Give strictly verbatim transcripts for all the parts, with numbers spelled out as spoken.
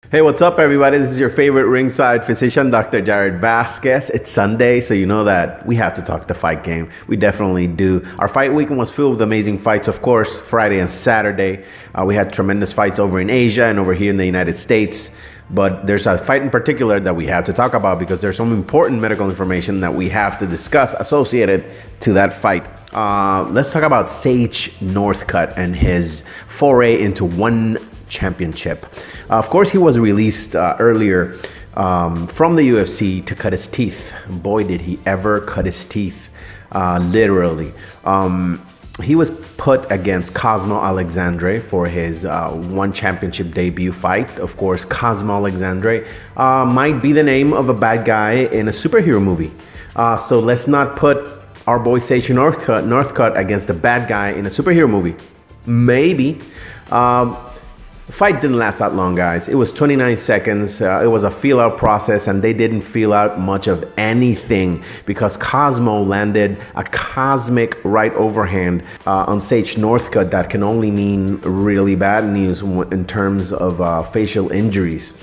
Hey, what's up, everybody? This is your favorite ringside physician, Doctor Jared Vasquez. It's Sunday, so you know that we have to talk the fight game. We definitely do. Our fight weekend was filled with amazing fights, of course, Friday and Saturday. Uh, we had tremendous fights over in Asia and over here in the United States. But there's a fight in particular that we have to talk about because there's some important medical information that we have to discuss associated to that fight. Uh, let's talk about Sage Northcutt and his foray into one championship. Uh, of course, he was released uh, earlier um, from the U F C to cut his teeth. Boy, did he ever cut his teeth, uh, literally. Um, he was put against Cosmo Alexandre for his uh, one championship debut fight. Of course, Cosmo Alexandre uh, might be the name of a bad guy in a superhero movie. Uh, so let's not put our boy Sage Northcutt, Northcutt against the bad guy in a superhero movie. Maybe. Um, The fight didn't last that long, guys. It was twenty-nine seconds. Uh, it was a feel-out process, and they didn't feel out much of anything because Cosmo landed a cosmic right overhand uh, on Sage Northcutt that can only mean really bad news in terms of uh, facial injuries.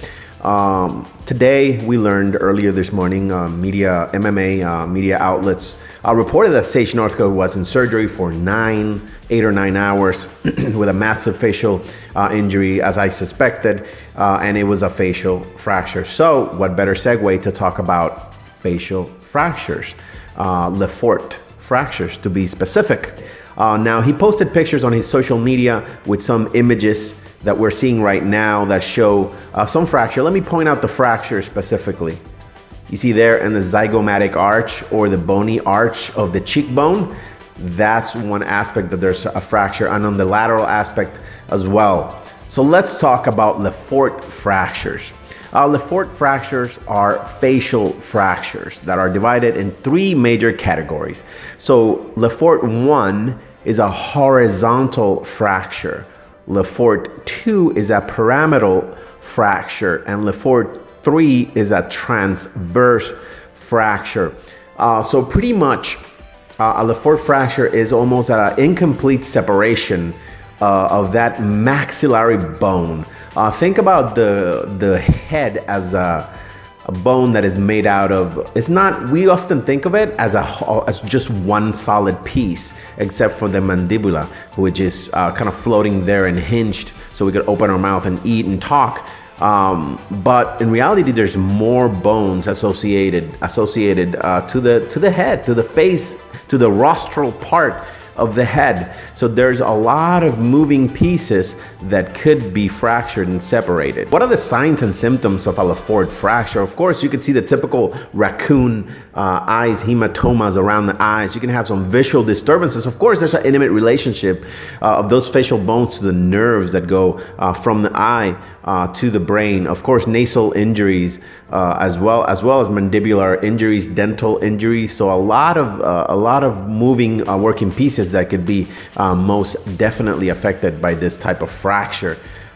Um, today, we learned earlier this morning, uh, media, M M A uh, media outlets uh, reported that Sage Northcutt was in surgery for nine, eight or nine hours with a massive facial uh, injury, as I suspected, uh, and it was a facial fracture. So, what better segue to talk about facial fractures, uh, Le Fort fractures, to be specific. Uh, now, he posted pictures on his social media with some images that we're seeing right now that show uh, some fracture. Let me point out the fracture specifically. You see there in the zygomatic arch or the bony arch of the cheekbone, that's one aspect that there's a fracture, and on the lateral aspect as well. So let's talk about Le Fort fractures. Uh, Le Fort fractures are facial fractures that are divided in three major categories. So Le Fort one is a horizontal fracture. Le Fort two is a pyramidal fracture, and Le Fort three is a transverse fracture. Uh, so pretty much uh, a Le Fort fracture is almost an incomplete separation uh, of that maxillary bone. Uh, think about the, the head as a, a bone that is made out of, it's not, we often think of it as a as just one solid piece, except for the mandibula, which is uh, kind of floating there and hinged so we could open our mouth and eat and talk. Um, but in reality, there's more bones associated associated uh, to the to the head, to the face, to the rostral part of the head. So there's a lot of moving pieces that could be fractured and separated. What are the signs and symptoms of a Le Fort fracture? Of course, you can see the typical raccoon uh, eyes, hematomas around the eyes. You can have some visual disturbances. Of course, there's an intimate relationship uh, of those facial bones to the nerves that go uh, from the eye uh, to the brain. Of course, nasal injuries uh, as well as well as mandibular injuries, dental injuries. So a lot of uh, a lot of moving uh, working pieces that could be uh, most definitely affected by this type of fracture.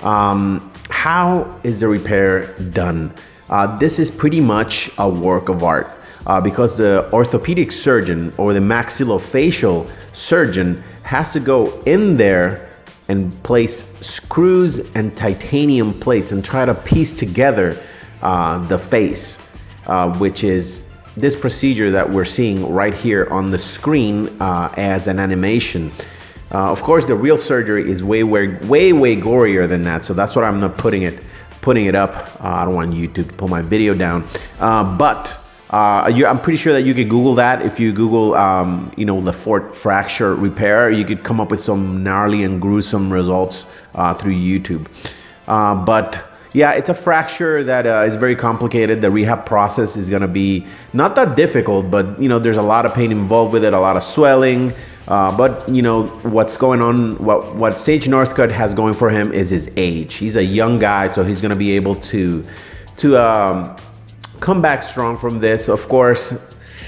Um, how is the repair done? Uh, this is pretty much a work of art uh, because the orthopedic surgeon or the maxillofacial surgeon has to go in there and place screws and titanium plates and try to piece together uh, the face, uh, which is this procedure that we're seeing right here on the screen uh, as an animation. Uh, of course, the real surgery is way, way, way, way gorier than that. So that's what I'm not putting it, putting it up. Uh, I don't want YouTube to pull my video down. Uh, but uh, you, I'm pretty sure that you could Google that. If you Google, um, you know, Le Fort fracture repair, you could come up with some gnarly and gruesome results uh, through YouTube. Uh, but yeah, it's a fracture that uh, is very complicated. The rehab process is gonna be not that difficult, but you know, there's a lot of pain involved with it, a lot of swelling. Uh, but you know, what's going on, what, what Sage Northcutt has going for him is his age. He's a young guy, so he's gonna be able to, to um, come back strong from this. Of course,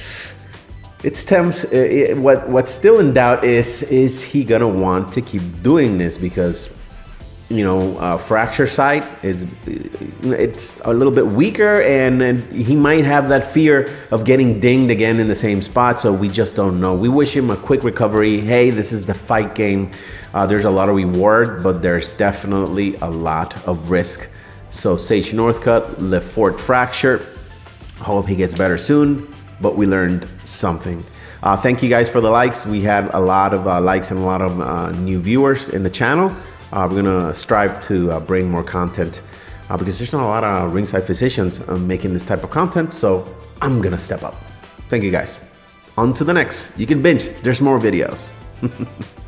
it stems, it, what, what's still in doubt is, is he gonna want to keep doing this? Because you know, uh, fracture site is it's a little bit weaker, and, and he might have that fear of getting dinged again in the same spot. So we just don't know. We wish him a quick recovery. Hey, this is the fight game. Uh, there's a lot of reward, but there's definitely a lot of risk So Sage Northcutt, left foot fracture. Hope he gets better soon, but we learned something. Uh, thank you guys for the likes. We had a lot of uh, likes and a lot of uh, new viewers in the channel. Uh, we're gonna strive to uh, bring more content uh, because there's not a lot of ringside physicians uh, making this type of content, so I'm gonna step up. Thank you guys. On to the next. You can binge, there's more videos.